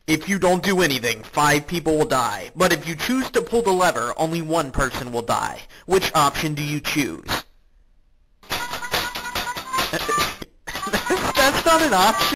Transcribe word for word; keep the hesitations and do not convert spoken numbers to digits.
If you don't do anything, five people will die. But if you choose to pull the lever, only one person will die. Which option do you choose? That's not an option.